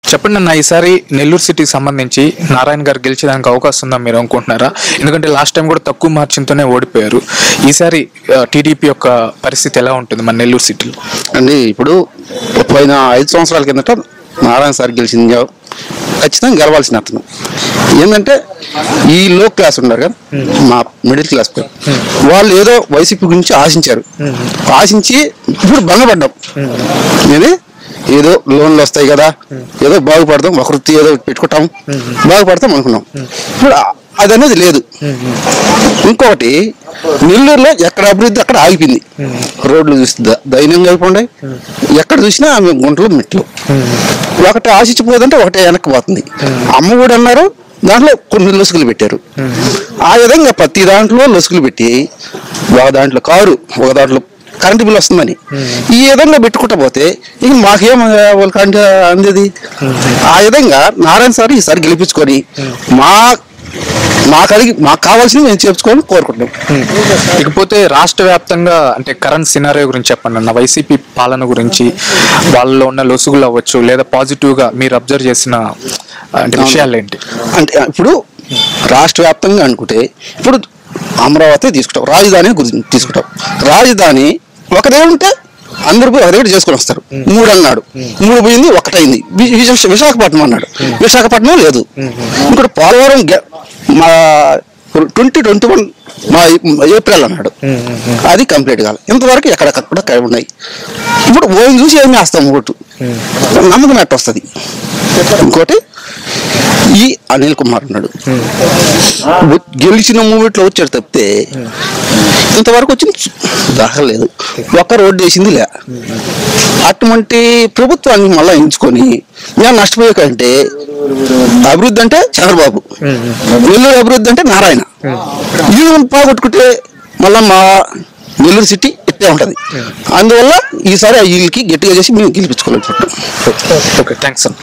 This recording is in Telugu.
చెప్పండి అన్న, ఈసారి నెల్లూరు సిటీకి సంబంధించి నారాయణ గారు గెలిచేదానికి అవకాశం ఉందా మీరు అనుకుంటున్నారా? ఎందుకంటే లాస్ట్ టైం కూడా తక్కువ మార్జిన్తోనే ఓడిపోయారు. ఈసారి టీడీపీ యొక్క పరిస్థితి ఎలా ఉంటుంది మన నెల్లూరు సిటీలో అండి? ఇప్పుడు పోయిన 5 సంవత్సరాల కిందట నారాయణ సార్ గెలిచింది ఖచ్చితంగా గెలవాల్సిన అతను. ఏంటంటే ఈ లో క్లాస్ ఉన్నారు కదా, మా మిడిల్ క్లాస్ వాళ్ళు ఏదో వైసీపీ గురించి ఆశించి ఇప్పుడు భంగపడ్డాం. నేను ఏదో లోన్లు వస్తాయి కదా, ఏదో బాగుపడతాం, ఒక వృత్తి ఏదో పెట్టుకుంటాం, బాగుపడతాం అనుకున్నాం. ఇప్పుడు అది అనేది లేదు. ఇంకొకటి, నెల్లూరులో ఎక్కడ అభివృద్ధి అక్కడ ఆగిపోయింది. రోడ్లు చూస్తే దైన్యంగా అయిపోయి, ఎక్కడ చూసినా ఆమె గుంటలు మెట్లు. ఒకటి ఆశించిపోదంటే ఒకటే వెనక్కి పోతుంది. అమ్మ కూడా అన్నారు, దాంట్లో కొన్ని లొసుగులు పెట్టారు. ఆ విధంగా ప్రతి దాంట్లో లొసుగులు పెట్టి, ఒక దాంట్లో కారు, ఒక దాంట్లో కరెంటు బిల్ వస్తుందని ఈ విధంగా పెట్టుకుంటా పోతే ఇక మాకేం వాళ్ళకంటే అందేది. ఆ విధంగా నారాయణ సార్ ఈసారి గెలిపించుకొని మాకు కావాల్సింది మేము చేర్చుకొని కోరుకుంటాం. ఇకపోతే రాష్ట్ర వ్యాప్తంగా అంటే కరెంట్ సినారియో గురించి చెప్పండి అన్న. వైసీపీ పాలన గురించి, వాళ్ళలో ఉన్న లొసుగులు అవ్వచ్చు, లేదా పాజిటివ్గా మీరు అబ్జర్వ్ చేసిన అంటే విషయాలు ఏంటి? అంటే ఇప్పుడు రాష్ట్ర వ్యాప్తంగా అనుకుంటే, ఇప్పుడు అమరావతి తీసుకుంటాం, రాజధాని గురించి తీసుకుంటాం. రాజధాని ఒకదే ఉంటే అందరూ పోయి ఒకటి చేసుకొని వస్తారు. 3 అన్నాడు, 3 పోయింది, 1 అయింది. విశాఖపట్నం అన్నాడు, విశాఖపట్నం లేదు. ఇంకోటి పోలవరం మా 2021 మా ఏప్రిల్ అన్నాడు, అది కంప్లీట్ కాదు. ఇంతవరకు ఎక్కడెక్కడ ఉన్నాయి. ఇప్పుడు ఓన్ చూసి ఏమి వేస్తాం, ఓటు నమ్మకం ఎట్ట వస్తుంది. ఇంకోటి, ఈ అనిల్ కుమార్ అన్నాడు, గెలిచిన మూమెంట్లో వచ్చాడు తప్పితే ఇంతవరకు వచ్చింది దాఖలేదు. ఒక్క రోడ్డు వేసింది లే. అటువంటి ప్రభుత్వాన్ని మళ్ళా ఎంచుకొని నేను నష్టపోయే కంటే, అభివృద్ధి అంటే చంద్రబాబు, నెల్లూరు అభివృద్ధి అంటే నారాయణ, ఇది పోగొట్టుకుంటే మళ్ళా మా నెల్లూరు సిటీ ఇట్టే ఉంటుంది. అందువల్ల ఈసారి వీళ్ళకి గట్టిగా చేసి మేము గెలిపించుకోలేకపోతాం. ఓకే, థ్యాంక్స్ అన్న.